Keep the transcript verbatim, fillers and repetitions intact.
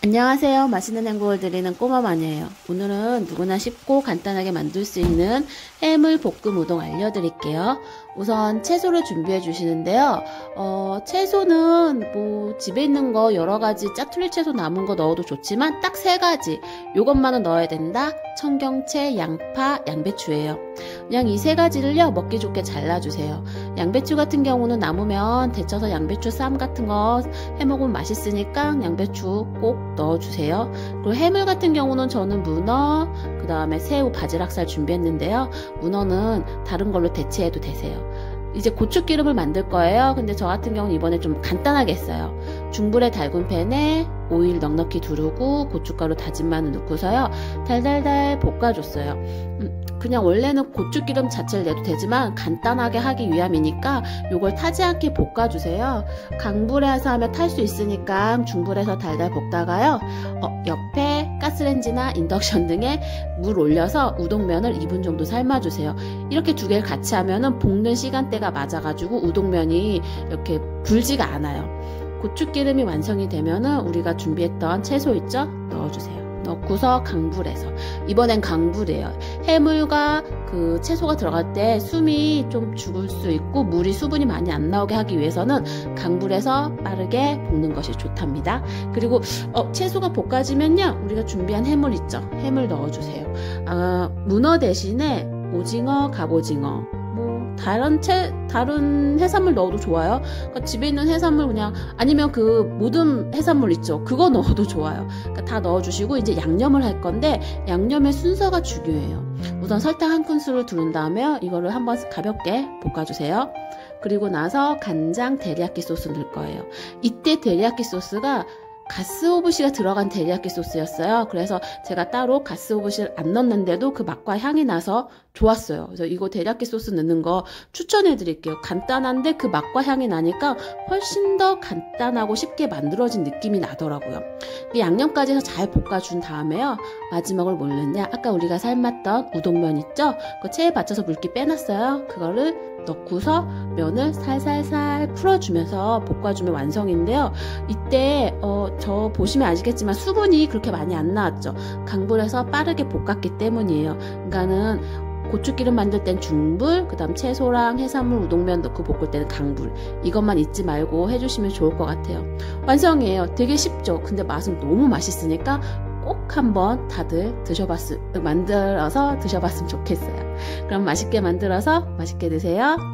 안녕하세요. 맛있는 행복을 드리는 꼬마마녀예요. 오늘은 누구나 쉽고 간단하게 만들 수 있는 해물 볶음 우동 알려드릴게요. 우선 채소를 준비해 주시는데요. 어, 채소는 뭐 집에 있는 거 여러 가지 짜투리 채소 남은 거 넣어도 좋지만 딱 세 가지 요것만은 넣어야 된다. 청경채, 양파, 양배추예요. 그냥 이 세 가지를요 먹기 좋게 잘라주세요. 양배추 같은 경우는 남으면 데쳐서 양배추 쌈 같은 거 해먹으면 맛있으니까 양배추 꼭 넣어주세요. 그리고 해물 같은 경우는 저는 문어, 그 다음에 새우, 바지락살 준비했는데요. 문어는 다른 걸로 대체해도 되세요. 이제 고추기름을 만들 거예요. 근데 저 같은 경우는 이번에 좀 간단하게 했어요. 중불에 달군 팬에 오일 넉넉히 두르고 고춧가루 다진 마늘 넣고서요. 달달달 볶아줬어요. 음, 그냥 원래는 고추기름 자체를 내도 되지만 간단하게 하기 위함이니까 요걸 타지 않게 볶아주세요. 강불에서 하면 탈 수 있으니까 중불에서 달달 볶다가요. 어, 옆에 가스레인지나 인덕션 등에 물 올려서 우동면을 이 분 정도 삶아주세요. 이렇게 두 개를 같이 하면은 볶는 시간대가 맞아가지고 우동면이 이렇게 불지가 않아요. 고추기름이 완성이 되면은 우리가 준비했던 채소 있죠? 넣어주세요. 넣고서 강불에서, 이번엔 강불이에요. 해물과 그 채소가 들어갈 때 숨이 좀 죽을 수 있고 물이 수분이 많이 안 나오게 하기 위해서는 강불에서 빠르게 볶는 것이 좋답니다. 그리고 어, 채소가 볶아지면요 우리가 준비한 해물 있죠? 해물 넣어주세요. 아, 문어 대신에 오징어, 갑오징어, 뭐 다른 채 다른 해산물 넣어도 좋아요. 그러니까 집에 있는 해산물 그냥, 아니면 그 모든 해산물 있죠, 그거 넣어도 좋아요. 그러니까 다 넣어주시고 이제 양념을 할 건데 양념의 순서가 중요해요. 우선 설탕 한 큰술을 두른 다음에 이거를 한번 가볍게 볶아주세요. 그리고 나서 간장 데리야끼 소스 넣을 거예요. 이때 데리야끼 소스가 가스오브시가 들어간 데리야끼 소스였어요. 그래서 제가 따로 가스오브시를 안 넣었는데도 그 맛과 향이 나서 좋았어요. 그래서 이거 데리야끼 소스 넣는 거 추천해 드릴게요. 간단한데 그 맛과 향이 나니까 훨씬 더 간단하고 쉽게 만들어진 느낌이 나더라고요. 이 양념까지 해서 잘 볶아준 다음에요. 마지막으로 뭘 넣냐? 아까 우리가 삶았던 우동면 있죠? 그 체에 받쳐서 물기 빼놨어요. 그거를 넣고서 면을 살살살 풀어주면서 볶아주면 완성인데요. 이때 어, 저 보시면 아시겠지만 수분이 그렇게 많이 안 나왔죠. 강불에서 빠르게 볶았기 때문이에요. 그러니까는 고추기름 만들 땐 중불, 그 다음 채소랑 해산물, 우동면 넣고 볶을 때는 강불. 이것만 잊지 말고 해주시면 좋을 것 같아요. 완성이에요. 되게 쉽죠? 근데 맛은 너무 맛있으니까 꼭 한번 다들 드셔봤, 만들어서 드셔봤으면 좋겠어요. 그럼 맛있게 만들어서 맛있게 드세요.